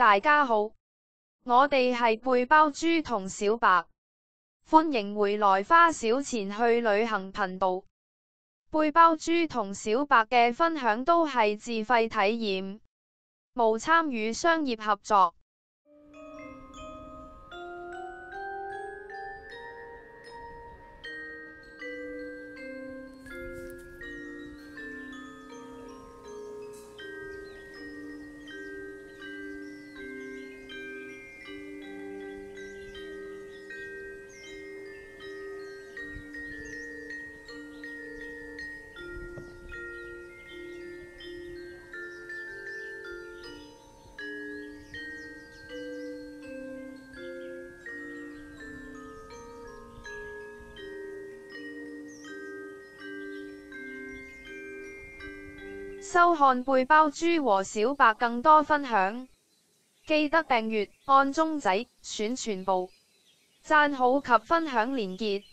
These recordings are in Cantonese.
大家好，我哋係背包豬同小白，歡迎回來花小錢去旅行頻道。背包豬同小白嘅分享都係自費體驗，無參與商業合作。收看背包豬和小白更多分享，記得訂閱，按鐘仔，選全部，讚好及分享連結。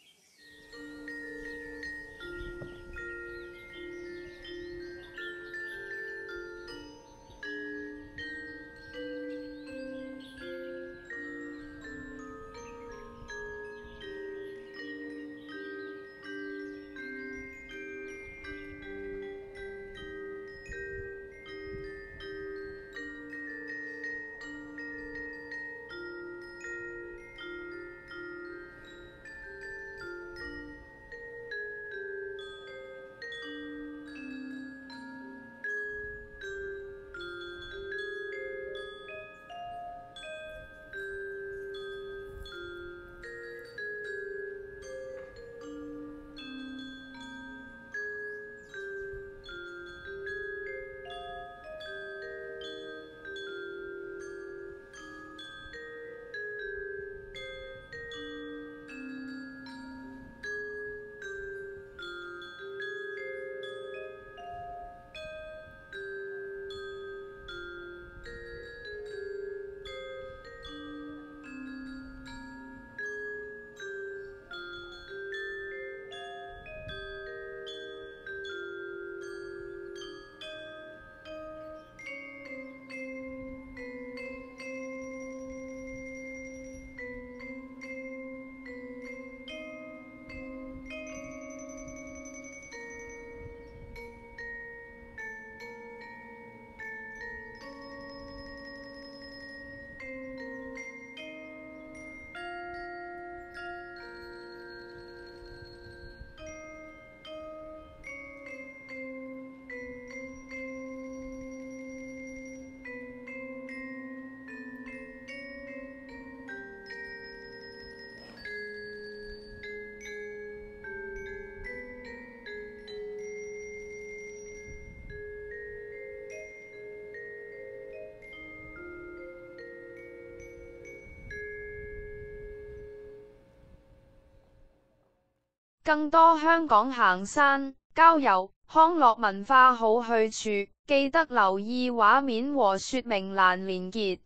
更多香港行山、郊遊、康樂文化好去處，記得留意畫面和說明欄連結。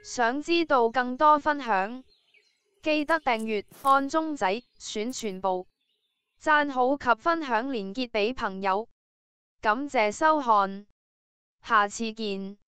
想知道更多分享，記得訂閱，按鐘仔，選全部，讚好及分享連結俾朋友。感謝收看，下次見。